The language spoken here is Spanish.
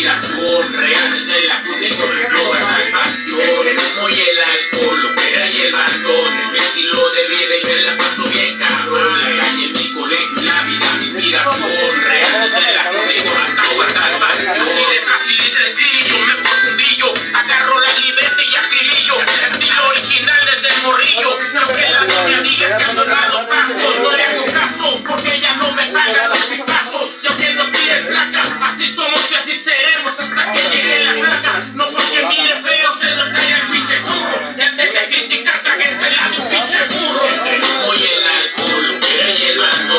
inspiración, reales de la cuna y con el globo en la pasión. Como y el